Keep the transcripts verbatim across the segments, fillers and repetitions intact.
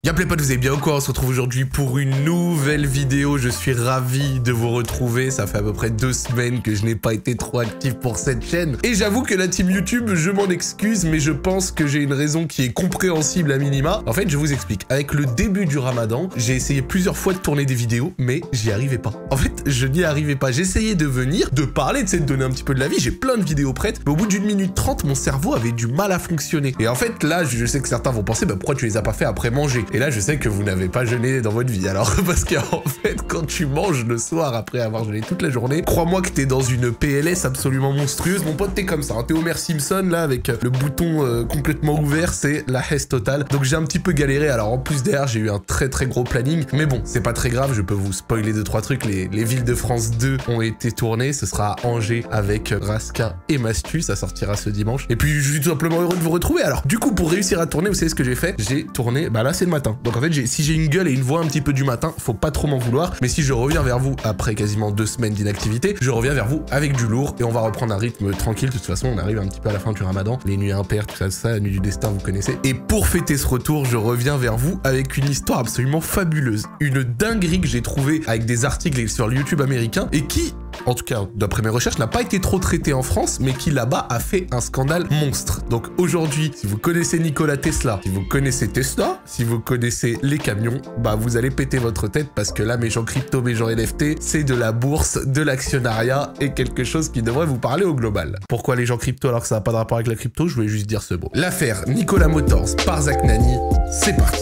Y'a plein potes, vous allez bien ou quoi? On se retrouve aujourd'hui pour une nouvelle vidéo. Je suis ravi de vous retrouver. Ça fait à peu près deux semaines que je n'ai pas été trop actif pour cette chaîne. Et j'avoue que la team YouTube, je m'en excuse, mais je pense que j'ai une raison qui est compréhensible à minima. En fait, je vous explique. Avec le début du Ramadan, j'ai essayé plusieurs fois de tourner des vidéos, mais j'y arrivais pas. En fait, je n'y arrivais pas. J'essayais de venir, de parler, de donner un petit peu de la vie. J'ai plein de vidéos prêtes, mais au bout d'une minute trente, mon cerveau avait du mal à fonctionner. Et en fait, là, je sais que certains vont penser, bah, pourquoi tu les as pas fait après manger? Et là, je sais que vous n'avez pas jeûné dans votre vie. Alors, parce qu'en fait, quand tu manges le soir après avoir jeûné toute la journée, crois-moi que t'es dans une P L S absolument monstrueuse. Mon pote, t'es comme ça. Hein. T'es Homer Simpson, là, avec le bouton euh, complètement ouvert. C'est la hesse totale. Donc, j'ai un petit peu galéré. Alors, en plus derrière, j'ai eu un très très gros planning. Mais bon, c'est pas très grave. Je peux vous spoiler deux, trois trucs. Les, les villes de France deux ont été tournées. Ce sera à Angers avec Raska et Mastu. Ça sortira ce dimanche. Et puis, je suis tout simplement heureux de vous retrouver. Alors, du coup, pour réussir à tourner, vous savez ce que j'ai fait? J'ai tourné, bah là, c'est le matin. Donc, en fait, si j'ai une gueule et une voix un petit peu du matin, faut pas trop m'en vouloir. Mais si je reviens vers vous après quasiment deux semaines d'inactivité, je reviens vers vous avec du lourd et on va reprendre un rythme tranquille. De toute façon, on arrive un petit peu à la fin du Ramadan. Les nuits impaires, tout ça, tout ça, la nuit du destin, vous connaissez. Et pour fêter ce retour, je reviens vers vous avec une histoire absolument fabuleuse. Une dinguerie que j'ai trouvée avec des articles sur le YouTube américain et qui, en tout cas, d'après mes recherches, n'a pas été trop traité en France, mais qui là-bas a fait un scandale monstre. Donc aujourd'hui, si vous connaissez Nikola Tesla, si vous connaissez Tesla, si vous connaissez les camions, bah vous allez péter votre tête parce que là, mes gens crypto, mes gens N F T, c'est de la bourse, de l'actionnariat et quelque chose qui devrait vous parler au global. Pourquoi les gens crypto alors que ça n'a pas de rapport avec la crypto? Je voulais juste dire ce mot. L'affaire Nikola Motors par Zach Nani, c'est parti.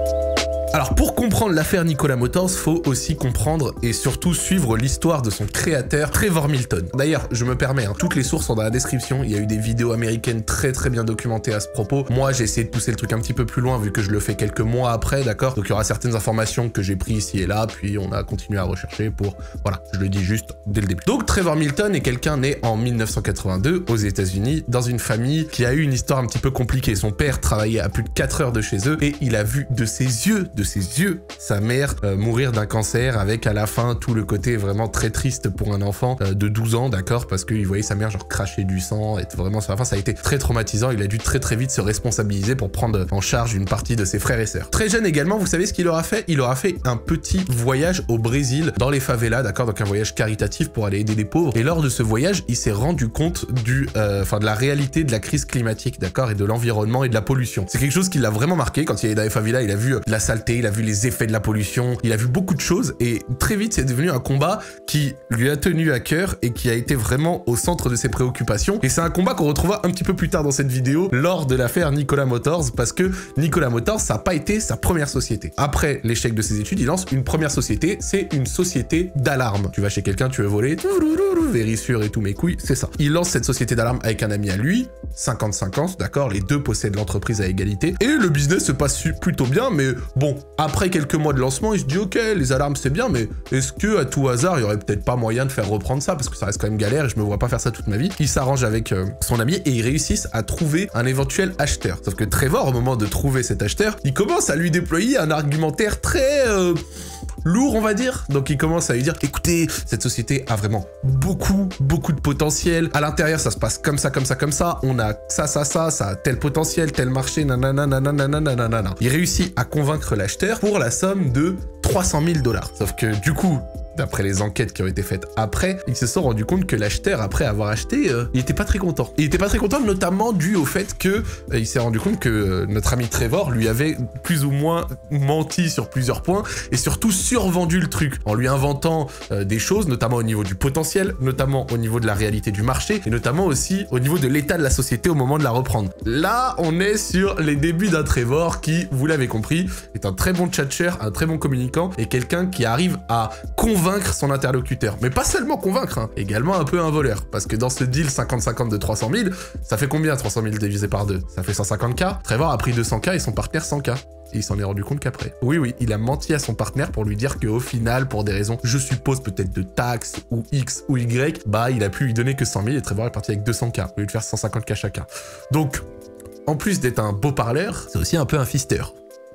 Alors pour comprendre l'affaire Nikola Motors, faut aussi comprendre et surtout suivre l'histoire de son créateur Trevor Milton. D'ailleurs, je me permets, hein, toutes les sources sont dans la description, il y a eu des vidéos américaines très très bien documentées à ce propos. Moi, j'ai essayé de pousser le truc un petit peu plus loin vu que je le fais quelques mois après, d'accord? Donc il y aura certaines informations que j'ai prises ici et là, puis on a continué à rechercher pour... Voilà, je le dis juste dès le début. Donc Trevor Milton est quelqu'un né en mille neuf cent quatre-vingt-deux aux États-Unis dans une famille qui a eu une histoire un petit peu compliquée. Son père travaillait à plus de quatre heures de chez eux et il a vu de ses yeux, de ses yeux, sa mère euh, mourir d'un cancer avec à la fin tout le côté vraiment très triste pour un enfant euh, de douze ans, d'accord, parce qu'il voyait sa mère genre cracher du sang, être vraiment sur la fin, ça a été très traumatisant, il a dû très très vite se responsabiliser pour prendre en charge une partie de ses frères et sœurs. Très jeune également, vous savez ce qu'il aura fait? Il aura fait un petit voyage au Brésil, dans les favelas, d'accord, donc un voyage caritatif pour aller aider les pauvres, et lors de ce voyage, il s'est rendu compte du, euh, enfin de la réalité de la crise climatique, d'accord, et de l'environnement et de la pollution. C'est quelque chose qui l'a vraiment marqué, quand il est dans les favelas, il a vu euh, la saleté, il a vu les effets de la pollution, il a vu beaucoup de choses et très vite c'est devenu un combat qui lui a tenu à cœur et qui a été vraiment au centre de ses préoccupations et c'est un combat qu'on retrouvera un petit peu plus tard dans cette vidéo lors de l'affaire Nikola Motors parce que Nikola Motors ça n'a pas été sa première société. Après l'échec de ses études, il lance une première société, c'est une société d'alarme. Tu vas chez quelqu'un, tu veux voler, vérissure et tout mes couilles, c'est ça. Il lance cette société d'alarme avec un ami à lui, cinquante cinquante, d'accord, les deux possèdent l'entreprise à égalité et le business se passe plutôt bien mais bon, après quelques mois de lancement, il se dit ok, les alarmes c'est bien, mais est-ce que à tout hasard, il y aurait peut-être pas moyen de faire reprendre ça parce que ça reste quand même galère et je me vois pas faire ça toute ma vie. Il s'arrange avec euh, son ami et ils réussissent à trouver un éventuel acheteur. Sauf que Trevor, au moment de trouver cet acheteur, il commence à lui déployer un argumentaire très euh, lourd, on va dire. Donc il commence à lui dire écoutez, cette société a vraiment beaucoup, beaucoup de potentiel. À l'intérieur, ça se passe comme ça, comme ça, comme ça. On a ça, ça, ça, ça a tel potentiel, tel marché, nanana, nanana, nanana, nanana. Il réussit à convaincre l'acheteur pour la somme de trois cent mille dollars. Sauf que du coup, d'après les enquêtes qui ont été faites après, ils se sont rendus compte que l'acheteur, après avoir acheté, euh, il était pas très content. Il était pas très content, notamment dû au fait que euh, il s'est rendu compte que euh, notre ami Trevor lui avait plus ou moins menti sur plusieurs points et surtout survendu le truc en lui inventant euh, des choses, notamment au niveau du potentiel, notamment au niveau de la réalité du marché et notamment aussi au niveau de l'état de la société au moment de la reprendre. Là, on est sur les débuts d'un Trevor qui, vous l'avez compris, est un très bon tchatcher, un très bon communicant et quelqu'un qui arrive à convaincre son interlocuteur. Mais pas seulement convaincre, hein, également un peu un voleur. Parce que dans ce deal cinquante cinquante de trois cent mille, ça fait combien trois cent mille divisé par deux? Ça fait cent cinquante K. Trevor a pris deux cents K et son partenaire cent K. Et il s'en est rendu compte qu'après. Oui, oui, il a menti à son partenaire pour lui dire qu'au final, pour des raisons, je suppose peut-être de taxes ou X ou Y, bah il a pu lui donner que cent mille et Trevor est parti avec deux cents K au lieu de faire cent cinquante K chacun. Donc, en plus d'être un beau parleur, c'est aussi un peu un fisteur.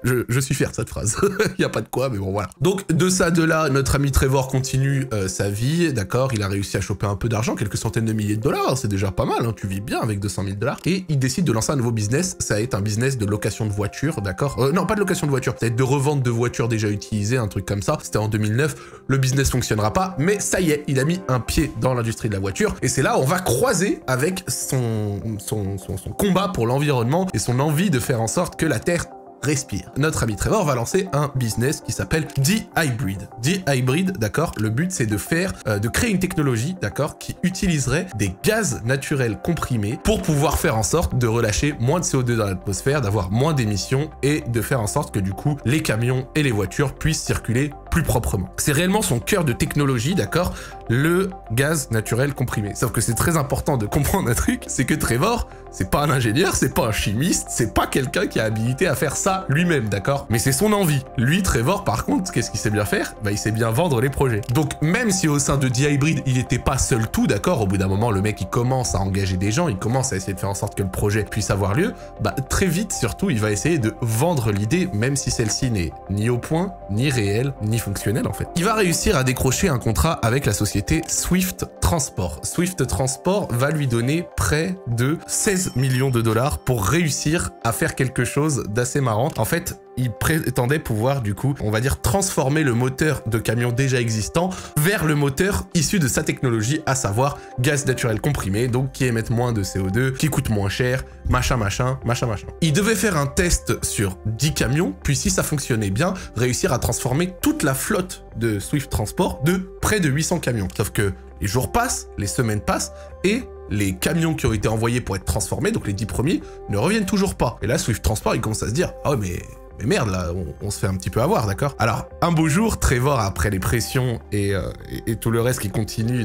Je, je suis fier de cette phrase. Il y a pas de quoi, mais bon, voilà. Donc, de ça, de là, notre ami Trevor continue euh, sa vie, d'accord? Il a réussi à choper un peu d'argent, quelques centaines de milliers de dollars, c'est déjà pas mal, hein, tu vis bien avec deux cent mille dollars. Et il décide de lancer un nouveau business, ça va être un business de location de voitures, d'accord? euh, Non, pas de location de voitures, ça va être de revente de voitures déjà utilisées, un truc comme ça. C'était en deux mille neuf, le business fonctionnera pas, mais ça y est, il a mis un pied dans l'industrie de la voiture. Et c'est là où on va croiser avec son, son, son, son combat pour l'environnement et son envie de faire en sorte que la Terre respire. Notre ami Trevor va lancer un business qui s'appelle D-Hybrid. D-Hybrid, d'accord, le but c'est de faire, euh, de créer une technologie, d'accord, qui utiliserait des gaz naturels comprimés pour pouvoir faire en sorte de relâcher moins de C O deux dans l'atmosphère, d'avoir moins d'émissions et de faire en sorte que du coup, les camions et les voitures puissent circuler plus proprement. C'est réellement son cœur de technologie, d'accord, le gaz naturel comprimé. Sauf que c'est très important de comprendre un truc, c'est que Trevor, c'est pas un ingénieur, c'est pas un chimiste, c'est pas quelqu'un qui a habilité à faire ça lui-même, d'accord? Mais c'est son envie. Lui, Trevor, par contre, qu'est-ce qu'il sait bien faire? Bah, il sait bien vendre les projets. Donc, même si au sein de D-Hybrid, il était pas seul tout, d'accord? Au bout d'un moment, le mec, il commence à engager des gens, il commence à essayer de faire en sorte que le projet puisse avoir lieu, bah, très vite, surtout, il va essayer de vendre l'idée, même si celle-ci n'est ni au point, ni réelle, ni fonctionnelle, en fait. Il va réussir à décrocher un contrat avec la société Swift Transport. Swift Transport va lui donner près de seize millions de dollars pour réussir à faire quelque chose d'assez marrant. En fait, il prétendait pouvoir, du coup, on va dire, transformer le moteur de camion déjà existant vers le moteur issu de sa technologie, à savoir gaz naturel comprimé, donc qui émettent moins de C O deux, qui coûte moins cher, machin, machin, machin, machin. Il devait faire un test sur dix camions, puis si ça fonctionnait bien, réussir à transformer toute la flotte de Swift Transport de près de huit cents camions. Sauf que les jours passent, les semaines passent, et les camions qui ont été envoyés pour être transformés, donc les dix premiers, ne reviennent toujours pas. Et là, Swift Transport, il commence à se dire « Ah ouais, mais... Mais merde, là, on, on se fait un petit peu avoir, d'accord? » Alors, un beau jour, Trevor, après les pressions et, euh, et, et tout le reste qui continue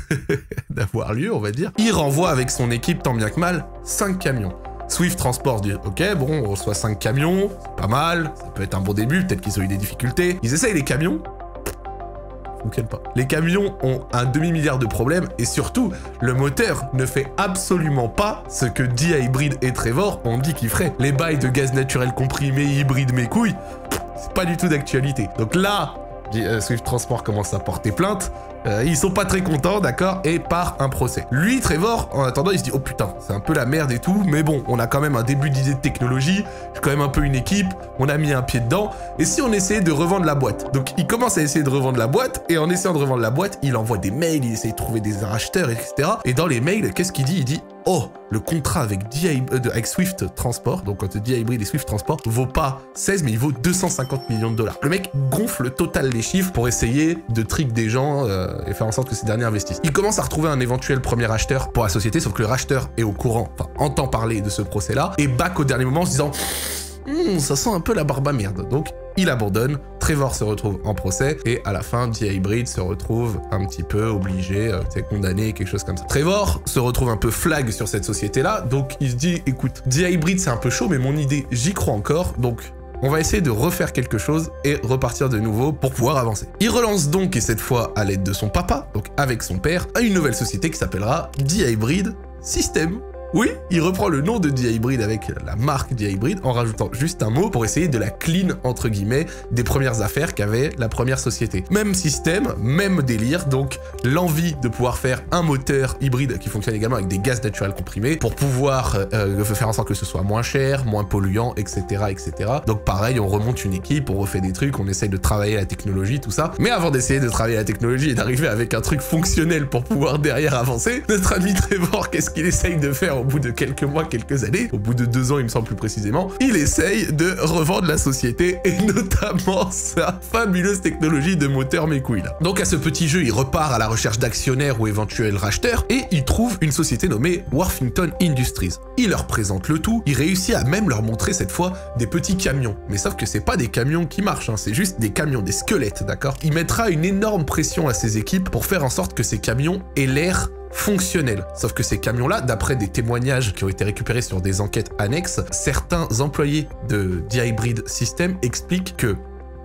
d'avoir lieu, on va dire, il renvoie avec son équipe, tant bien que mal, cinq camions. Swift Transport dit « Ok, bon, on reçoit cinq camions, c'est pas mal, ça peut être un bon début, peut-être qu'ils ont eu des difficultés. » Ils essayent les camions, fonctionne pas. Les camions ont un demi-milliard de problèmes et surtout, le moteur ne fait absolument pas ce que D-Hybrid et Trevor ont dit qu'il ferait. Les bails de gaz naturel comprimé, hybride, mes couilles, c'est pas du tout d'actualité. Donc là, Swift Transport commence à porter plainte, euh, ils sont pas très contents, d'accord, et part un procès. Lui, Trevor, en attendant, il se dit « Oh putain, c'est un peu la merde et tout, mais bon, on a quand même un début d'idée de technologie, j'ai quand même un peu une équipe, on a mis un pied dedans, et si on essayait de revendre la boîte ?» Donc il commence à essayer de revendre la boîte, et en essayant de revendre la boîte, il envoie des mails, il essaie de trouver des racheteurs, et cetera. Et dans les mails, qu'est-ce qu'il dit? Il dit « Oh, le contrat avec, D euh, avec Swift Transport, donc entre D-Hybrid et Swift Transport, vaut pas seize, mais il vaut deux cent cinquante millions de dollars. » Le mec gonfle total les chiffres pour essayer de trick des gens euh, et faire en sorte que ces derniers investissent. Il commence à retrouver un éventuel premier acheteur pour la société, sauf que le racheteur est au courant, enfin entend parler de ce procès-là, et back au dernier moment en se disant hm, ça sent un peu la barbe à merde. Donc il abandonne, Trevor se retrouve en procès, et à la fin, D-Hybrid se retrouve un petit peu obligé, euh, tu sais, condamné, quelque chose comme ça. Trevor se retrouve un peu flag sur cette société-là, donc il se dit, écoute, D-Hybrid c'est un peu chaud, mais mon idée, j'y crois encore, donc on va essayer de refaire quelque chose et repartir de nouveau pour pouvoir avancer. Il relance donc, et cette fois à l'aide de son papa, donc avec son père, à une nouvelle société qui s'appellera D-Hybrid System. Oui, il reprend le nom de D-Hybrid avec la marque D-Hybrid en rajoutant juste un mot pour essayer de la clean, entre guillemets, des premières affaires qu'avait la première société. Même système, même délire, donc l'envie de pouvoir faire un moteur hybride qui fonctionne également avec des gaz naturels comprimés pour pouvoir euh, faire en sorte que ce soit moins cher, moins polluant, et cetera, et cetera. Donc pareil, on remonte une équipe, on refait des trucs, on essaye de travailler la technologie, tout ça. Mais avant d'essayer de travailler la technologie et d'arriver avec un truc fonctionnel pour pouvoir derrière avancer, notre ami Trevor, qu'est-ce qu'il essaye de faire au bout de quelques mois, quelques années, au bout de deux ans il me semble plus précisément, il essaye de revendre la société et notamment sa fabuleuse technologie de moteur mes couilles là. Donc à ce petit jeu, il repart à la recherche d'actionnaires ou éventuels racheteurs et il trouve une société nommée Worthington Industries. Il leur présente le tout, il réussit à même leur montrer cette fois des petits camions. Mais sauf que c'est pas des camions qui marchent, hein, c'est juste des camions, des squelettes, d'accord? Il mettra une énorme pression à ses équipes pour faire en sorte que ces camions aient l'air fonctionnel. Sauf que ces camions-là, d'après des témoignages qui ont été récupérés sur des enquêtes annexes, certains employés de D-Hybrid System expliquent que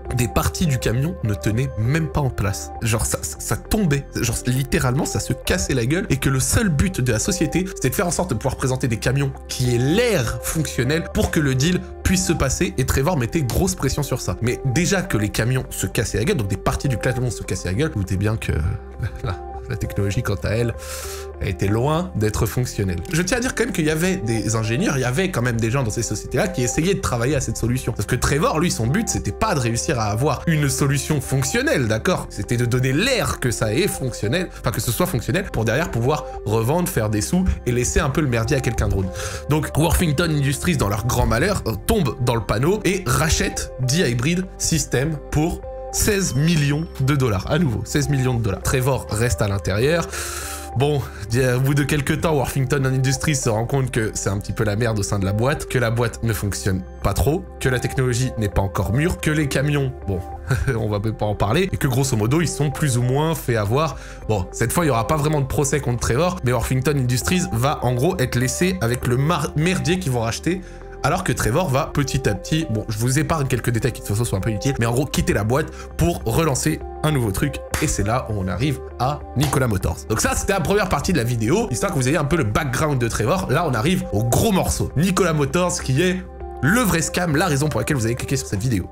des parties du camion ne tenaient même pas en place. Genre ça, ça, ça tombait, genre littéralement ça se cassait la gueule et que le seul but de la société c'était de faire en sorte de pouvoir présenter des camions qui aient l'air fonctionnel pour que le deal puisse se passer et Trevor mettait grosse pression sur ça. Mais déjà que les camions se cassaient la gueule, donc des parties du camion se cassaient la gueule, vous doutez bien que là, la technologie quant à elle, elle était loin d'être fonctionnelle. Je tiens à dire quand même qu'il y avait des ingénieurs, il y avait quand même des gens dans ces sociétés-là qui essayaient de travailler à cette solution. Parce que Trevor, lui, son but, c'était pas de réussir à avoir une solution fonctionnelle, d'accord? C'était de donner l'air que ça est fonctionnel, enfin que ce soit fonctionnel, pour derrière pouvoir revendre, faire des sous et laisser un peu le merdier à quelqu'un d'autre. Donc Worthington Industries, dans leur grand malheur, tombe dans le panneau et rachète D-Hybrid System pour seize millions de dollars. À nouveau, seize millions de dollars. Trevor reste à l'intérieur. Bon, au bout de quelques temps, Worthington Industries se rend compte que c'est un petit peu la merde au sein de la boîte, que la boîte ne fonctionne pas trop, que la technologie n'est pas encore mûre, que les camions, bon, on va pas en parler, et que grosso modo, ils sont plus ou moins fait avoir. Bon, cette fois, il n'y aura pas vraiment de procès contre Trevor, mais Worthington Industries va en gros être laissé avec le merdier qu'ils vont racheter. Alors que Trevor va petit à petit, bon, je vous épargne quelques détails qui de toute façon sont un peu inutiles, mais en gros, quitter la boîte pour relancer un nouveau truc. Et c'est là où on arrive à Nikola Motors. Donc ça, c'était la première partie de la vidéo, histoire que vous ayez un peu le background de Trevor. Là, on arrive au gros morceau. Nikola Motors, qui est le vrai scam, la raison pour laquelle vous avez cliqué sur cette vidéo.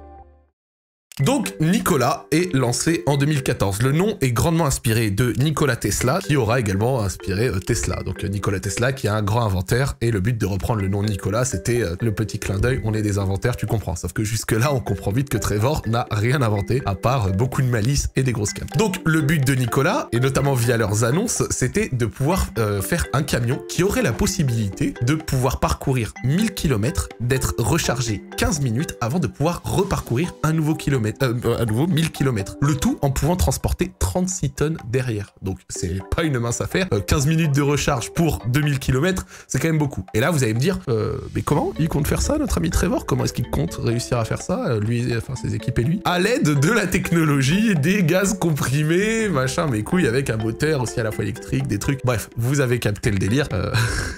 Donc, Nikola est lancé en deux mille quatorze. Le nom est grandement inspiré de Nikola Tesla, qui aura également inspiré euh, Tesla. Donc, euh, Nikola Tesla, qui est un grand inventeur, et le but de reprendre le nom Nikola, c'était euh, le petit clin d'œil, on est des inventaires, tu comprends. Sauf que jusque-là, on comprend vite que Trevor n'a rien inventé, à part euh, beaucoup de malice et des grosses scams. Donc, le but de Nikola, et notamment via leurs annonces, c'était de pouvoir euh, faire un camion qui aurait la possibilité de pouvoir parcourir mille kilomètres, d'être rechargé quinze minutes avant de pouvoir reparcourir un nouveau kilomètre. Euh, à nouveau mille kilomètres. Le tout en pouvant transporter trente-six tonnes derrière. Donc c'est pas une mince affaire. Euh, quinze minutes de recharge pour deux mille kilomètres, c'est quand même beaucoup. Et là vous allez me dire, euh, mais comment il compte faire ça, notre ami Trevor? Comment est-ce qu'il compte réussir à faire ça, euh, lui, enfin ses équipes et lui? À l'aide de la technologie, des gaz comprimés, machin, mes couilles, avec un moteur aussi à la fois électrique, des trucs. Bref, vous avez capté le délire. Euh...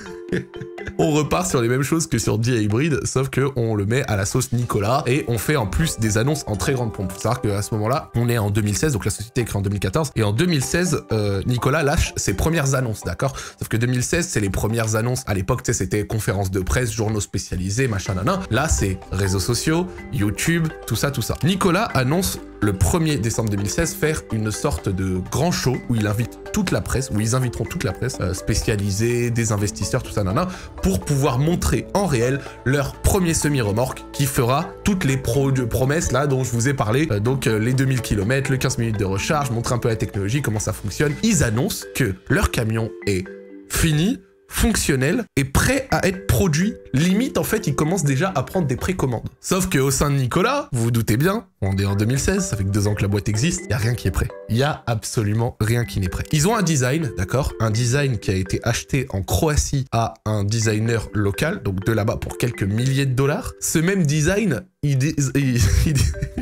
On repart sur les mêmes choses que sur D-Hybrid, sauf qu'on le met à la sauce Nikola et on fait en plus des annonces en très grande pompe. Faut savoir qu'à ce moment-là, on est en deux mille seize, donc la société est créée en deux mille quatorze, et en deux mille seize, euh, Nikola lâche ses premières annonces, d'accord? Sauf que deux mille seize, c'est les premières annonces. À l'époque, tu sais, c'était conférences de presse, journaux spécialisés, machin, nanan. Là, c'est réseaux sociaux, YouTube, tout ça, tout ça. Nikola annonce le premier décembre deux mille seize faire une sorte de grand show où il invite toute la presse, où ils inviteront toute la presse euh, spécialisée, des investisseurs, tout ça, nana, pour pouvoir montrer en réel leur premier semi-remorque qui fera toutes les pro promesses là dont je vous ai parlé, euh, donc euh, les deux mille kilomètres, le quinze minutes de recharge, montrer un peu la technologie, comment ça fonctionne. Ils annoncent que leur camion est fini, fonctionnel et prêt à être produit. Limite, en fait, ils commencent déjà à prendre des précommandes. Sauf qu'au sein de Nikola, vous vous doutez bien, on est en deux mille seize, ça fait que deux ans que la boîte existe, il n'y a rien qui est prêt. Il n'y a absolument rien qui n'est prêt. Ils ont un design, d'accord? Un design qui a été acheté en Croatie à un designer local, donc de là-bas pour quelques milliers de dollars. Ce même design, il... il, il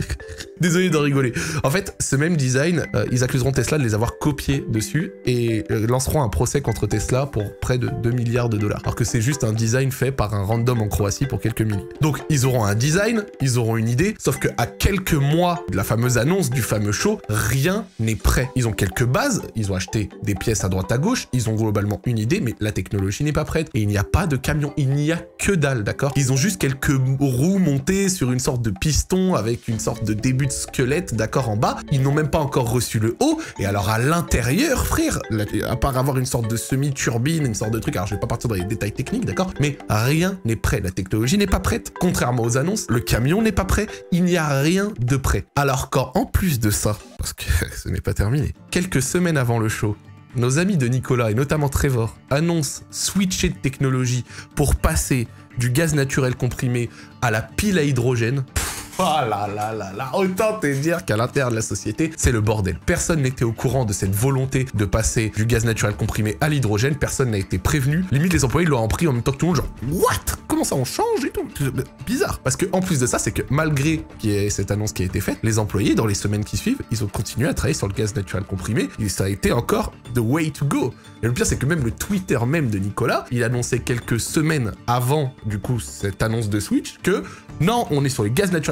désolé de rigoler. En fait, ce même design, euh, ils accuseront Tesla de les avoir copiés dessus et euh, lanceront un procès contre Tesla pour près de deux milliards de dollars. Alors que c'est juste un design fait par un random en Croatie pour quelques milliers. Donc, ils auront un design, ils auront une idée, sauf qu'à quelques mois de la fameuse annonce, du fameux show, rien n'est prêt. Ils ont quelques bases, ils ont acheté des pièces à droite à gauche, ils ont globalement une idée, mais la technologie n'est pas prête. Et il n'y a pas de camion, il n'y a que dalle, d'accord? Ils ont juste quelques roues montées sur une sorte de piston avec une sorte de début de squelette, d'accord, en bas. Ils n'ont même pas encore reçu le haut. Et alors à l'intérieur, frère, à part avoir une sorte de semi-turbine, une sorte de truc, alors je vais pas partir dans les détails techniques, d'accord, mais rien n'est prêt. La technologie n'est pas prête. Contrairement aux annonces, le camion n'est pas prêt. Il n'y a rien de prêt. Alors qu'en plus de ça, parce que ce n'est pas terminé, quelques semaines avant le show, nos amis de Nikola, et notamment Trevor, annoncent switcher de technologie pour passer du gaz naturel comprimé à la pile à hydrogène. Oh là là là là, autant te dire qu'à l'intérieur de la société, c'est le bordel. Personne n'était au courant de cette volonté de passer du gaz naturel comprimé à l'hydrogène, personne n'a été prévenu. Limite, les employés l'ont pris en même temps que tout le monde, genre « What? Comment ça on change et tout ?» Bizarre. Parce que en plus de ça, c'est que malgré qu'il y ait cette annonce qui a été faite, les employés, dans les semaines qui suivent, ils ont continué à travailler sur le gaz naturel comprimé, et ça a été encore the way to go. Et le pire, c'est que même le Twitter même de Nikola, il annonçait quelques semaines avant, du coup, cette annonce de switch, que non, on est sur le gaz naturel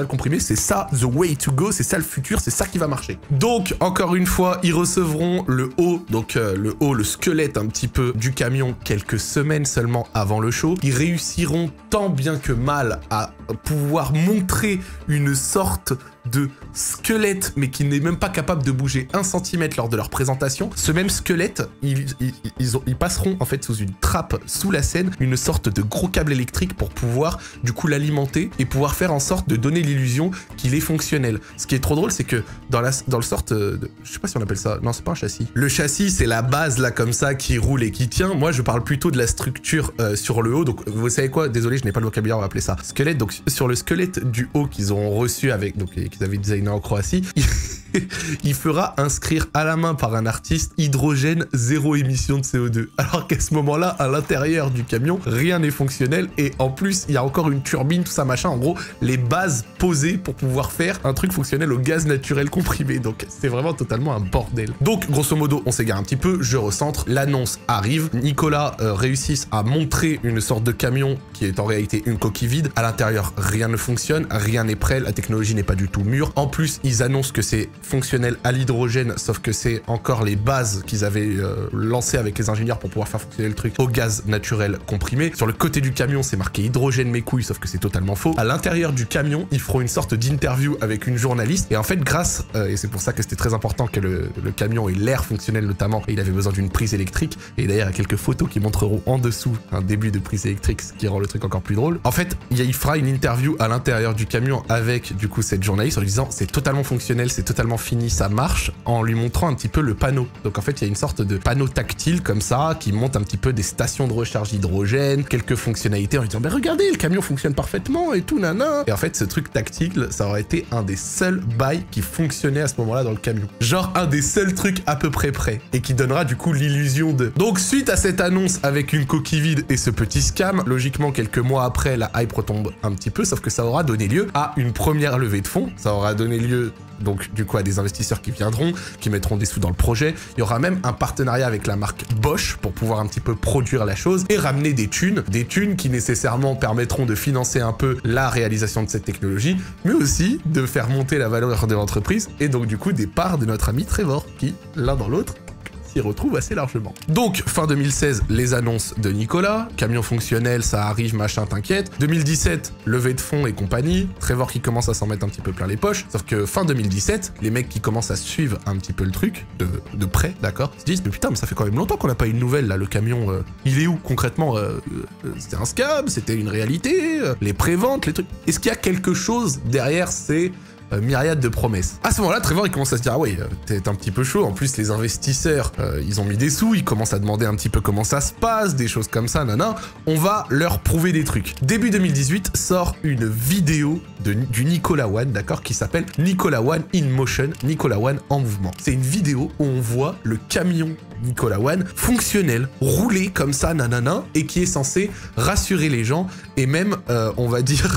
comprimé, c'est ça the way to go, c'est ça le futur, c'est ça qui va marcher. Donc, encore une fois, ils recevront le haut, donc euh, le haut, le squelette un petit peu du camion quelques semaines seulement avant le show. Ils réussiront tant bien que mal à pouvoir montrer une sorte de squelette, mais qui n'est même pas capable de bouger un centimètre lors de leur présentation. Ce même squelette, ils, ils, ils, ont, ils passeront en fait sous une trappe sous la scène, une sorte de gros câble électrique pour pouvoir du coup l'alimenter et pouvoir faire en sorte de donner l'illusion qu'il est fonctionnel. Ce qui est trop drôle, c'est que dans, la, dans le sorte de... Je sais pas si on appelle ça... Non, c'est pas un châssis. Le châssis, c'est la base là comme ça qui roule et qui tient. Moi, je parle plutôt de la structure euh, sur le haut. Donc, vous savez quoi? Désolé, je n'ai pas le vocabulaire, on va appeler ça squelette. Donc, sur le squelette du haut qu'ils ont reçu avec... Donc, qu'ils avaient designé en Croatie, il... il fera inscrire à la main par un artiste hydrogène zéro émission de C O deux. Alors qu'à ce moment-là, à l'intérieur du camion, rien n'est fonctionnel et en plus, il y a encore une turbine, tout ça machin. En gros, les bases posées pour pouvoir faire un truc fonctionnel au gaz naturel comprimé. Donc, c'est vraiment totalement un bordel. Donc, grosso modo, on s'égare un petit peu, je recentre, l'annonce arrive. Nicolas euh, réussit à montrer une sorte de camion qui est en réalité une coquille vide. À l'intérieur, rien ne fonctionne, rien n'est prêt, la technologie n'est pas du tout mûre. En plus, ils annoncent que c'est fonctionnel à l'hydrogène, sauf que c'est encore les bases qu'ils avaient euh, lancées avec les ingénieurs pour pouvoir faire fonctionner le truc au gaz naturel comprimé. Sur le côté du camion, c'est marqué hydrogène mes couilles, sauf que c'est totalement faux. À l'intérieur du camion, ils feront une sorte d'interview avec une journaliste, et en fait, grâce, euh, et c'est pour ça que c'était très important que le, le camion ait l'air fonctionnel notamment, et il avait besoin d'une prise électrique, et d'ailleurs, il y a quelques photos qui montreront en dessous un début de prise électrique, ce qui rend le truc encore plus drôle. En fait, il fera une interview à l'intérieur du camion avec, du coup, cette journaliste en lui disant c'est totalement fonctionnel, c'est totalement fini, ça marche, en lui montrant un petit peu le panneau. Donc en fait, il y a une sorte de panneau tactile comme ça, qui montre un petit peu des stations de recharge d'hydrogène, quelques fonctionnalités en lui disant, bah regardez, le camion fonctionne parfaitement et tout, nana. Et en fait, ce truc tactile, ça aurait été un des seuls bails qui fonctionnait à ce moment-là dans le camion. Genre un des seuls trucs à peu près prêts, et qui donnera du coup l'illusion de... Donc suite à cette annonce avec une coquille vide et ce petit scam, logiquement quelques mois après, la hype retombe un petit peu, sauf que ça aura donné lieu à une première levée de fonds, ça aura donné lieu donc du coup à des investisseurs qui viendront, qui mettront des sous dans le projet. Il y aura même un partenariat avec la marque Bosch pour pouvoir un petit peu produire la chose et ramener des thunes, des thunes qui nécessairement permettront de financer un peu la réalisation de cette technologie, mais aussi de faire monter la valeur de l'entreprise et donc du coup des parts de notre ami Trevor qui, l'un dans l'autre, s'y retrouve assez largement. Donc, fin deux mille seize, les annonces de Nicolas, camion fonctionnel, ça arrive, machin, t'inquiète. deux mille dix-sept, levée de fonds et compagnie, Trevor qui commence à s'en mettre un petit peu plein les poches, sauf que fin deux mille dix-sept, les mecs qui commencent à suivre un petit peu le truc, de, de près, d'accord, se disent, mais putain, mais ça fait quand même longtemps qu'on n'a pas eu de nouvelles, là, le camion, euh, il est où, concrètement euh, euh, C'était un scam, c'était une réalité, euh, les préventes, les trucs. Est-ce qu'il y a quelque chose derrière ces... Euh, myriade de promesses. À ce moment-là, Trevor, il commence à se dire, ah ouais, euh, t'es un petit peu chaud. En plus, les investisseurs, euh, ils ont mis des sous, ils commencent à demander un petit peu comment ça se passe, des choses comme ça, nana. On va leur prouver des trucs. Début deux mille dix-huit, sort une vidéo de, du Nicolas One, d'accord, qui s'appelle Nicolas One in Motion, Nicolas One en mouvement. C'est une vidéo où on voit le camion Nicolas One fonctionnel, roulé comme ça, nanana, et qui est censé rassurer les gens, et même, euh, on va dire...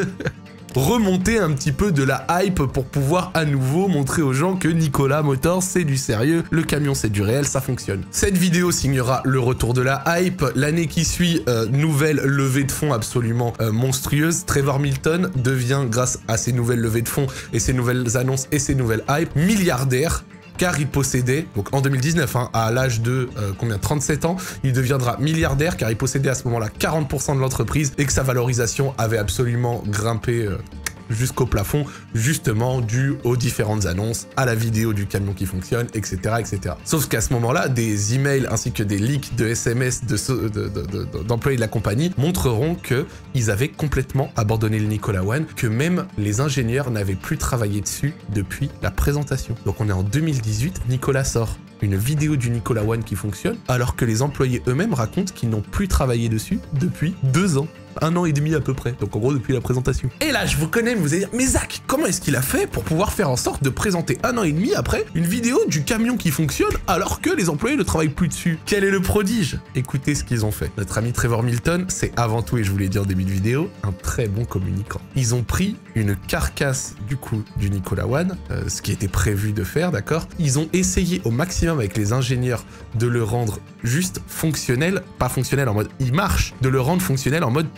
remonter un petit peu de la hype pour pouvoir à nouveau montrer aux gens que Nicolas Motors c'est du sérieux, le camion c'est du réel, ça fonctionne. Cette vidéo signera le retour de la hype, l'année qui suit, euh, nouvelle levée de fonds absolument euh, monstrueuse, Trevor Milton devient grâce à ces nouvelles levées de fonds et ces nouvelles annonces et ces nouvelles hypes, milliardaire, car il possédait, donc en deux mille dix-neuf, hein, à l'âge de euh, combien, trente-sept ans, il deviendra milliardaire car il possédait à ce moment-là quarante pour cent de l'entreprise et que sa valorisation avait absolument grimpé euh, jusqu'au plafond, justement dû aux différentes annonces, à la vidéo du camion qui fonctionne, et cetera, et cetera. Sauf qu'à ce moment-là, des emails ainsi que des leaks de S M S d'employés de, de, de, de, de la compagnie montreront qu'ils avaient complètement abandonné le Nicolas One, que même les ingénieurs n'avaient plus travaillé dessus depuis la présentation. Donc on est en deux mille dix-huit, Nicolas sort une vidéo du Nicolas One qui fonctionne, alors que les employés eux-mêmes racontent qu'ils n'ont plus travaillé dessus depuis deux ans. Un an et demi à peu près, donc en gros depuis la présentation. Et là, je vous connais, mais vous allez dire, mais Zach, comment est-ce qu'il a fait pour pouvoir faire en sorte de présenter un an et demi après une vidéo du camion qui fonctionne alors que les employés ne travaillent plus dessus? Quel est le prodige? Écoutez ce qu'ils ont fait. Notre ami Trevor Milton, c'est avant tout, et je vous l'ai dit en début de vidéo, un très bon communicant. Ils ont pris une carcasse du coup du Nicolas One, euh, ce qui était prévu de faire, d'accord? Ils ont essayé au maximum avec les ingénieurs de le rendre juste fonctionnel, pas fonctionnel en mode il marche, de le rendre fonctionnel en mode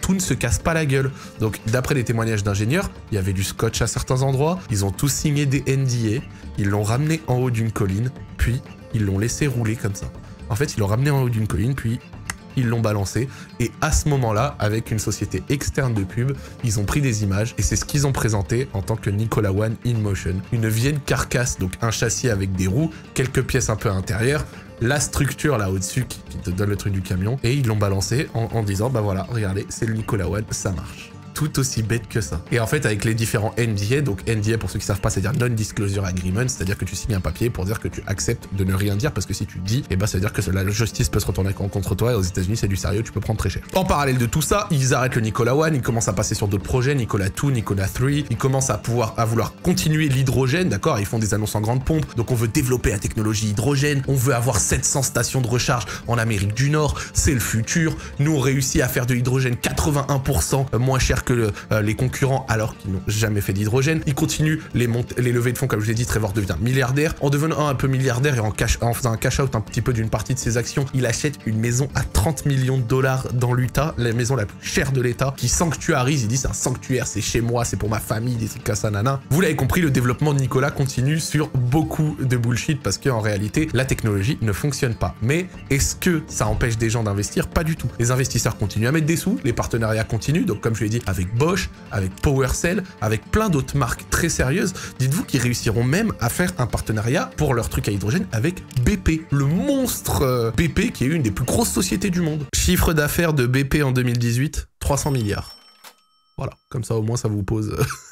tout ne se casse pas la gueule. Donc d'après les témoignages d'ingénieurs, il y avait du scotch à certains endroits, ils ont tous signé des N D A, ils l'ont ramené en haut d'une colline, puis ils l'ont laissé rouler comme ça. En fait, ils l'ont ramené en haut d'une colline, puis ils l'ont balancé, et à ce moment-là, avec une société externe de pub, ils ont pris des images, et c'est ce qu'ils ont présenté en tant que Nikola One in Motion. Une vieille carcasse, donc un châssis avec des roues, quelques pièces un peu à l'intérieur, la structure là au-dessus qui, qui te donne le truc du camion, et ils l'ont balancé en, en disant, bah voilà, regardez, c'est le Nikola One, ça marche. Tout aussi bête que ça. Et en fait, avec les différents N D A, donc N D A pour ceux qui savent pas, c'est-à-dire Non-Disclosure Agreement, c'est-à-dire que tu signes un papier pour dire que tu acceptes de ne rien dire, parce que si tu dis, eh ben, ça veut dire que la justice peut se retourner contre toi, et aux États-Unis c'est du sérieux, tu peux prendre très cher. En parallèle de tout ça, ils arrêtent le Nikola One, ils commencent à passer sur d'autres projets, Nikola deux, Nikola trois, ils commencent à pouvoir à vouloir continuer l'hydrogène, d'accord, ils font des annonces en grande pompe, donc on veut développer la technologie hydrogène, on veut avoir sept cents stations de recharge en Amérique du Nord, c'est le futur, nous on réussit à faire de l'hydrogène quatre-vingt-un pour cent moins cher que le, euh, les concurrents alors qu'ils n'ont jamais fait d'hydrogène. Ils continuent les, les levées de fonds, comme je l'ai dit, Trevor devient milliardaire. En devenant un peu milliardaire et en, cash, en faisant un cash-out un petit peu d'une partie de ses actions, il achète une maison à trente millions de dollars dans l'Utah, la maison la plus chère de l'État, qui sanctuarise, il dit c'est un sanctuaire, c'est chez moi, c'est pour ma famille, des trucs comme ça, nana. Vous l'avez compris, le développement de Nikola continue sur beaucoup de bullshit parce qu'en réalité, la technologie ne fonctionne pas. Mais est-ce que ça empêche des gens d'investir? Pas du tout. Les investisseurs continuent à mettre des sous, les partenariats continuent, donc comme je l'ai dit, avec Bosch, avec PowerCell, avec plein d'autres marques très sérieuses. Dites-vous qu'ils réussiront même à faire un partenariat pour leur truc à hydrogène avec B P, le monstre euh, B P qui est une des plus grosses sociétés du monde. Chiffre d'affaires de B P en deux mille dix-huit, trois cents milliards. Voilà, comme ça au moins ça vous pose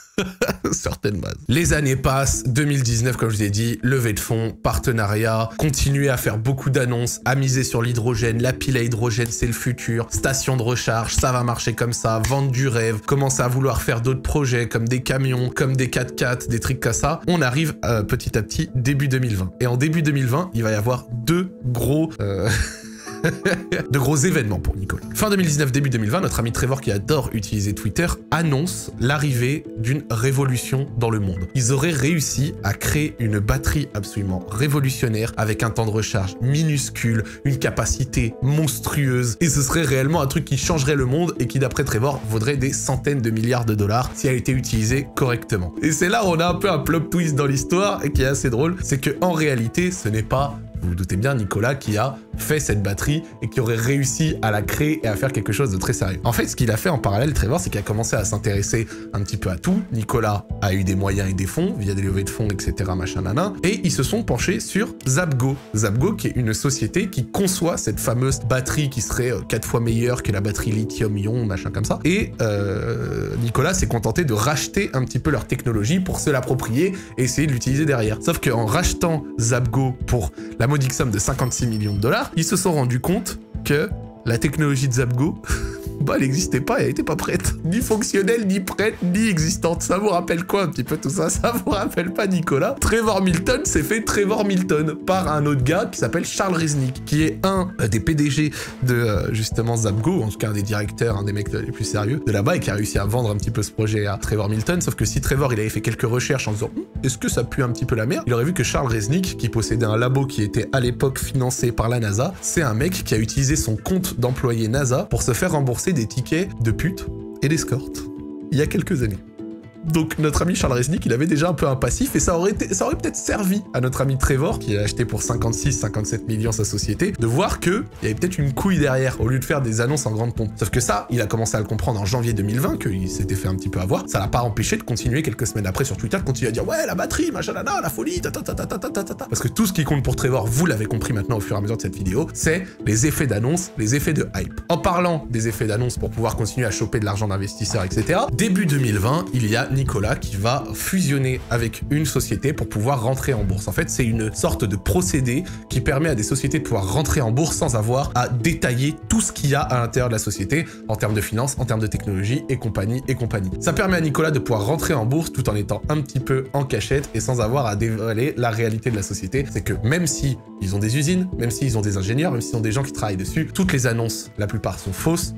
certaines bases. Les années passent, deux mille dix-neuf comme je vous ai dit, levée de fonds, partenariat, continuer à faire beaucoup d'annonces, à miser sur l'hydrogène, la pile à hydrogène c'est le futur, station de recharge, ça va marcher comme ça, vendre du rêve, commencer à vouloir faire d'autres projets comme des camions, comme des quatre-quatre, des trucs comme ça. On arrive euh, petit à petit début deux mille vingt. Et en début deux mille vingt, il va y avoir deux gros... Euh... de gros événements pour Nikola. Fin deux mille dix-neuf, début deux mille vingt, notre ami Trevor qui adore utiliser Twitter annonce l'arrivée d'une révolution dans le monde. Ils auraient réussi à créer une batterie absolument révolutionnaire avec un temps de recharge minuscule, une capacité monstrueuse et ce serait réellement un truc qui changerait le monde et qui d'après Trevor vaudrait des centaines de milliards de dollars si elle était utilisée correctement. Et c'est là où on a un peu un plot twist dans l'histoire et qui est assez drôle, c'est que en réalité ce n'est pas, vous vous doutez bien, Nikola qui a fait cette batterie et qui aurait réussi à la créer et à faire quelque chose de très sérieux. En fait, ce qu'il a fait en parallèle, Trevor, c'est qu'il a commencé à s'intéresser un petit peu à tout. Nikola a eu des moyens et des fonds, via des levées de fonds, et cetera, machin, nana, et ils se sont penchés sur Zapgo. Zapgo, qui est une société qui conçoit cette fameuse batterie qui serait quatre fois meilleure que la batterie lithium-ion, machin comme ça. Et euh, Nikola s'est contenté de racheter un petit peu leur technologie pour se l'approprier et essayer de l'utiliser derrière. Sauf qu'en rachetant Zapgo pour la modique somme de cinquante-six millions de dollars, ils se sont rendus compte que la technologie de Zapgo, bah elle n'existait pas, elle n'était pas prête. Ni fonctionnelle, ni prête, ni existante. Ça vous rappelle quoi un petit peu tout ça? Ça vous rappelle pas Nikola? Trevor Milton s'est fait Trevor Milton par un autre gars qui s'appelle Charles Resnick, qui est un des P D G de euh, justement Zapgo, en tout cas un des directeurs, un des mecs les plus sérieux de là-bas et qui a réussi à vendre un petit peu ce projet à Trevor Milton. Sauf que si Trevor il avait fait quelques recherches en disant hm, est-ce que ça pue un petit peu la merde, il aurait vu que Charles Resnick, qui possédait un labo qui était à l'époque financé par la NASA, c'est un mec qui a utilisé son compte d'employé NASA pour se faire rembourser des tickets de pute et d'escorte il y a quelques années. Donc notre ami Charles Resnick, il avait déjà un peu un passif et ça aurait, été, ça aurait peut-être servi à notre ami Trevor, qui a acheté pour cinquante-six cinquante-sept millions sa société, de voir qu'il y avait peut-être une couille derrière, au lieu de faire des annonces en grande pompe. Sauf que ça, il a commencé à le comprendre en janvier deux mille vingt, qu'il s'était fait un petit peu avoir. Ça l'a pas empêché de continuer quelques semaines après sur Twitter, de continuer à dire ouais, la batterie, machin, nana, la folie, ta ta ta ta ta ta ta ta. Parce que tout ce qui compte pour Trevor, vous l'avez compris maintenant au fur et à mesure de cette vidéo, c'est les effets d'annonce, les effets de hype. En parlant des effets d'annonce pour pouvoir continuer à choper de l'argent d'investisseurs, et cetera, début deux mille vingt, il y a Nikola qui va fusionner avec une société pour pouvoir rentrer en bourse. En fait, c'est une sorte de procédé qui permet à des sociétés de pouvoir rentrer en bourse sans avoir à détailler tout ce qu'il y a à l'intérieur de la société en termes de finances, en termes de technologie et compagnie et compagnie. Ça permet à Nikola de pouvoir rentrer en bourse tout en étant un petit peu en cachette et sans avoir à dévoiler la réalité de la société. C'est que même si ils ont des usines, même s'ils ont des ingénieurs, même s'ils ont des gens qui travaillent dessus, toutes les annonces, la plupart sont fausses,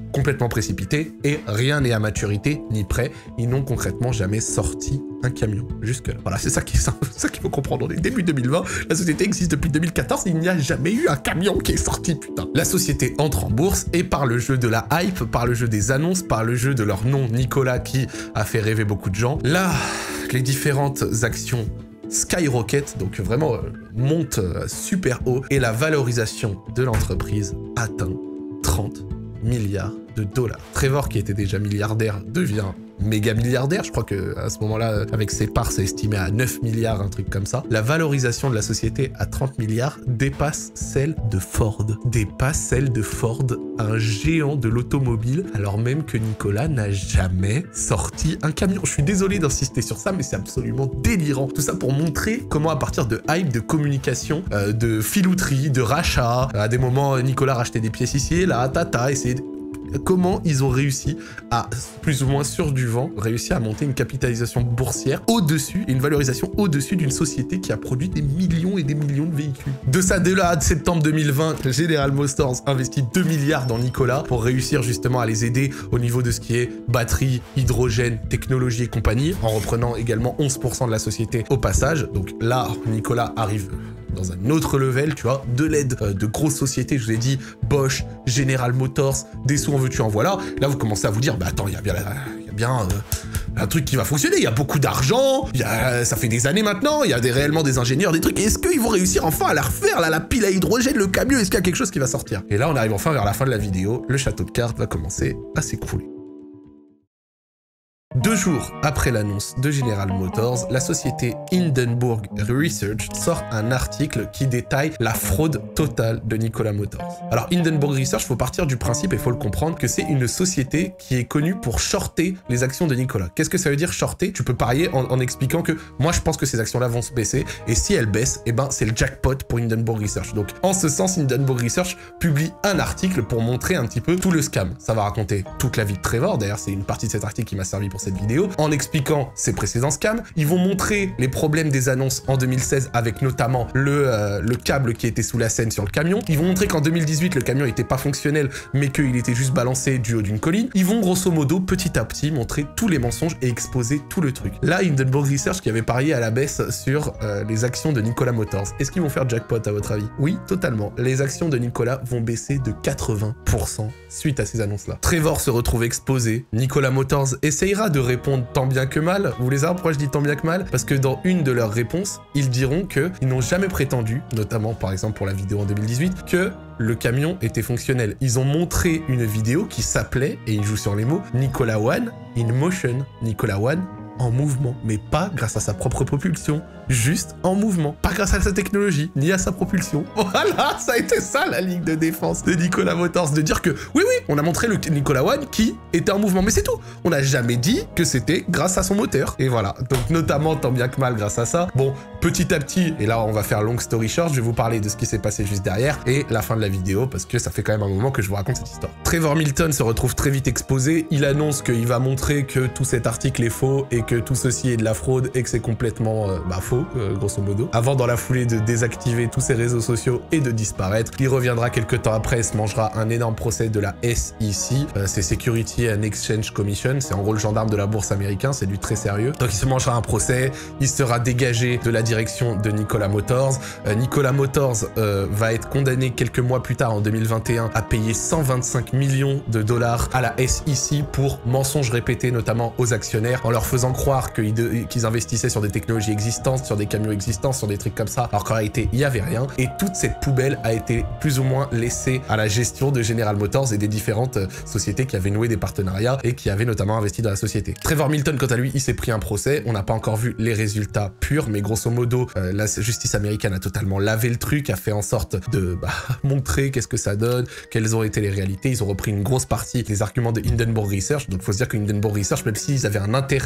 complètement précipité et rien n'est à maturité ni prêt. Ils n'ont concrètement jamais sorti un camion jusque-là. Voilà, c'est ça qu'il faut comprendre. On est début deux mille vingt, la société existe depuis deux mille quatorze, il n'y a jamais eu un camion qui est sorti, putain. La société entre en bourse et par le jeu de la hype, par le jeu des annonces, par le jeu de leur nom Nikola qui a fait rêver beaucoup de gens. Là, les différentes actions skyrocket, donc vraiment euh, monte euh, super haut et la valorisation de l'entreprise atteint trente milliards de dollars. Trevor, qui était déjà milliardaire, devient méga milliardaire. Je crois que à ce moment-là, avec ses parts, c'est estimé à neuf milliards, un truc comme ça. La valorisation de la société à trente milliards dépasse celle de Ford. Dépasse celle de Ford, un géant de l'automobile, alors même que Nikola n'a jamais sorti un camion. Je suis désolé d'insister sur ça, mais c'est absolument délirant. Tout ça pour montrer comment, à partir de hype, de communication, euh, de filouterie, de rachat, à des moments, Nikola rachetait des pièces ici et là, tata, essayer de... Comment ils ont réussi à, plus ou moins sur du vent, réussi à monter une capitalisation boursière au-dessus, et une valorisation au-dessus d'une société qui a produit des millions et des millions de véhicules. De ça, dès là, de septembre deux mille vingt, General Motors investit deux milliards dans Nikola pour réussir justement à les aider au niveau de ce qui est batterie, hydrogène, technologie et compagnie, en reprenant également onze pour cent de la société au passage. Donc là, Nikola arrive dans un autre level, tu vois, de l'aide euh, de grosses sociétés, je vous ai dit, Bosch, General Motors, des sous en veux-tu en voilà. Là, vous commencez à vous dire, bah attends, il y a bien, il y a bien euh, un truc qui va fonctionner, il y a beaucoup d'argent, ça fait des années maintenant, il y a des, réellement des ingénieurs, des trucs. Est-ce qu'ils vont réussir enfin à la refaire, là, la pile à hydrogène, le camion, est-ce qu'il y a quelque chose qui va sortir? Et là, on arrive enfin vers la fin de la vidéo, le château de cartes va commencer à s'écrouler. Deux jours après l'annonce de General Motors, la société Hindenburg Research sort un article qui détaille la fraude totale de Nikola Motors. Alors Hindenburg Research, il faut partir du principe, et il faut le comprendre, que c'est une société qui est connue pour shorter les actions de Nikola. Qu'est-ce que ça veut dire shorter? Tu peux parier en, en expliquant que moi je pense que ces actions-là vont se baisser, et si elles baissent, eh ben c'est le jackpot pour Hindenburg Research. Donc en ce sens, Hindenburg Research publie un article pour montrer un petit peu tout le scam. Ça va raconter toute la vie de Trevor, d'ailleurs c'est une partie de cet article qui m'a servi pour cette vidéo, en expliquant ses précédents scams. Ils vont montrer les problèmes des annonces en deux mille seize avec notamment le, euh, le câble qui était sous la scène sur le camion. Ils vont montrer qu'en deux mille dix-huit, le camion n'était pas fonctionnel, mais qu'il était juste balancé du haut d'une colline. Ils vont grosso modo, petit à petit, montrer tous les mensonges et exposer tout le truc. Là, Hindenburg Research qui avait parié à la baisse sur euh, les actions de Nikola Motors. Est-ce qu'ils vont faire jackpot à votre avis? Oui, totalement. Les actions de Nikola vont baisser de quatre-vingts pour cent suite à ces annonces-là. Trevor se retrouve exposé. Nikola Motors essayera de répondre tant bien que mal. Vous voulez savoir pourquoi je dis tant bien que mal? Parce que dans une de leurs réponses, ils diront qu'ils n'ont jamais prétendu, notamment par exemple pour la vidéo en deux mille dix-huit, que le camion était fonctionnel. Ils ont montré une vidéo qui s'appelait, et ils jouent sur les mots, Nikola One in motion. Nikola One en mouvement, mais pas grâce à sa propre propulsion, juste en mouvement, pas grâce à sa technologie, ni à sa propulsion. Voilà, ça a été ça la ligne de défense de Nikola Motors, de dire que oui, oui, on a montré le Nikola One qui était en mouvement, mais c'est tout. On n'a jamais dit que c'était grâce à son moteur. Et voilà, donc notamment, tant bien que mal, grâce à ça. Bon, petit à petit, et là on va faire long story short, je vais vous parler de ce qui s'est passé juste derrière, et la fin de la vidéo, parce que ça fait quand même un moment que je vous raconte cette histoire. Trevor Milton se retrouve très vite exposé, il annonce qu'il va montrer que tout cet article est faux, et que tout ceci est de la fraude, et que c'est complètement euh, bah, faux, euh, grosso modo. Avant, dans la foulée, de désactiver tous ses réseaux sociaux et de disparaître. Il reviendra quelques temps après et se mangera un énorme procès de la S E C, euh, c'est Security and Exchange Commission, c'est en gros le gendarme de la bourse américain, c'est du très sérieux. Donc il se mangera un procès, il sera dégagé de la direction de Nikola Motors. Euh, Nikola Motors euh, va être condamné quelques mois plus tard, en deux mille vingt et un, à payer cent vingt-cinq millions de dollars à la S E C pour mensonges répétés, notamment aux actionnaires, en leur faisant croire qu'ils qu'ils investissaient sur des technologies existantes, sur des camions existants, sur des trucs comme ça, alors qu'en réalité, il n'y avait rien. Et toute cette poubelle a été plus ou moins laissée à la gestion de General Motors et des différentes euh, sociétés qui avaient noué des partenariats et qui avaient notamment investi dans la société. Trevor Milton, quant à lui, il s'est pris un procès. On n'a pas encore vu les résultats purs, mais grosso modo, euh, la justice américaine a totalement lavé le truc, a fait en sorte de bah, montrer qu'est-ce que ça donne, quelles ont été les réalités. Ils ont repris une grosse partie des arguments de Hindenburg Research. Donc, il faut se dire que Hindenburg Research, même s'ils avaient un intérêt à montrer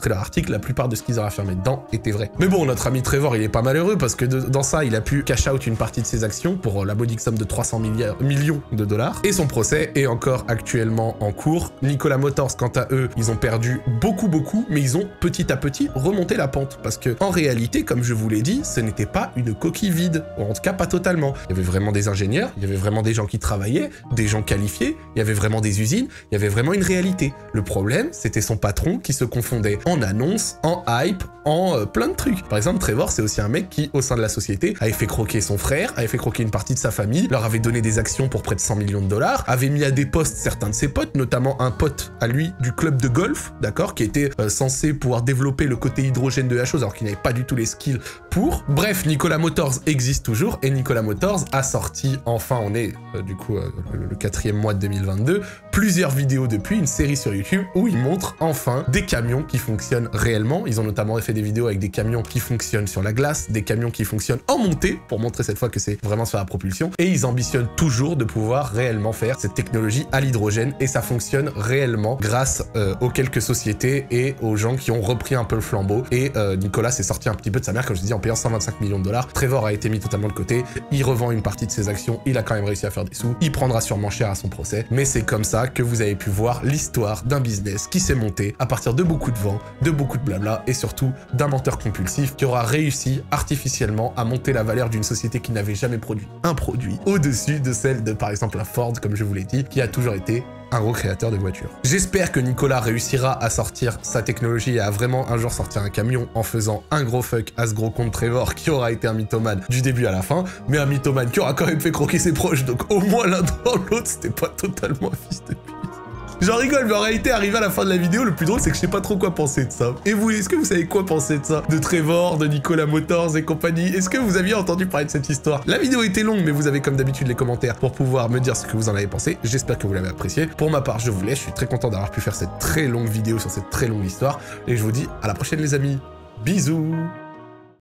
montré leur article, la plupart de ce qu'ils auraient affirmé dedans était vrai. Mais bon, notre ami Trevor, il est pas malheureux parce que de, dans ça, il a pu cash out une partie de ses actions pour la modique somme de trois cents millions de dollars. Et son procès est encore actuellement en cours. Nikola Motors, quant à eux, ils ont perdu beaucoup, beaucoup, mais ils ont petit à petit remonté la pente. Parce que, en réalité, comme je vous l'ai dit, ce n'était pas une coquille vide. En tout cas, pas totalement. Il y avait vraiment des ingénieurs, il y avait vraiment des gens qui travaillaient, des gens qualifiés, il y avait vraiment des usines, il y avait vraiment une réalité. Le problème, c'était son patron qui se confondait en annonces, en hype, en euh, plein de trucs. Par exemple, Trevor, c'est aussi un mec qui, au sein de la société, avait fait croquer son frère, avait fait croquer une partie de sa famille, leur avait donné des actions pour près de cent millions de dollars, avait mis à des postes certains de ses potes, notamment un pote à lui du club de golf, d'accord, qui était euh, censé pouvoir développer le côté hydrogène de la chose, alors qu'il n'avait pas du tout les skills pour. Bref, Nikola Motors existe toujours, et Nikola Motors a sorti, enfin, on est euh, du coup euh, le, le quatrième mois de deux mille vingt-deux, plusieurs vidéos depuis, une série sur YouTube, où ils montrent enfin des camions qui fonctionnent réellement. Ils ont notamment fait des vidéos avec des camions qui fonctionnent sur la glace, des camions qui fonctionnent en montée, pour montrer cette fois que c'est vraiment sur la propulsion, et ils ambitionnent toujours de pouvoir réellement faire cette technologie à l'hydrogène, et ça fonctionne réellement grâce euh, aux quelques sociétés et aux gens qui ont repris un peu le flambeau, et euh, Nicolas s'est sorti un petit peu de sa mère, comme je dis, en payant cent vingt-cinq millions de dollars. Trevor a été mis totalement de côté, il revend une partie de ses actions, il a quand même réussi à faire des sous, il prendra sûrement cher à son procès, mais c'est comme ça que vous avez pu voir l'histoire d'un business qui s'est monté à partir de beaucoup de vent, de beaucoup de blabla, et surtout d'un menteur compulsif qui aura réussi artificiellement à monter la valeur d'une société qui n'avait jamais produit un produit au-dessus de celle de, par exemple, la Ford, comme je vous l'ai dit, qui a toujours été un gros créateur de voitures. J'espère que Nicolas réussira à sortir sa technologie et à vraiment un jour sortir un camion en faisant un gros fuck à ce gros con de Trevor qui aura été un mythomane du début à la fin, mais un mythomane qui aura quand même fait croquer ses proches, donc au moins l'un dans l'autre, c'était pas totalement un fils de pute. J'en rigole, mais en réalité, arrivé à la fin de la vidéo, le plus drôle, c'est que je sais pas trop quoi penser de ça. Et vous, est-ce que vous savez quoi penser de ça? De Trevor, de Nikola Motors et compagnie? Est-ce que vous aviez entendu parler de cette histoire? La vidéo était longue, mais vous avez comme d'habitude les commentaires pour pouvoir me dire ce que vous en avez pensé. J'espère que vous l'avez apprécié. Pour ma part, je vous laisse. Je suis très content d'avoir pu faire cette très longue vidéo sur cette très longue histoire. Et je vous dis à la prochaine, les amis. Bisous!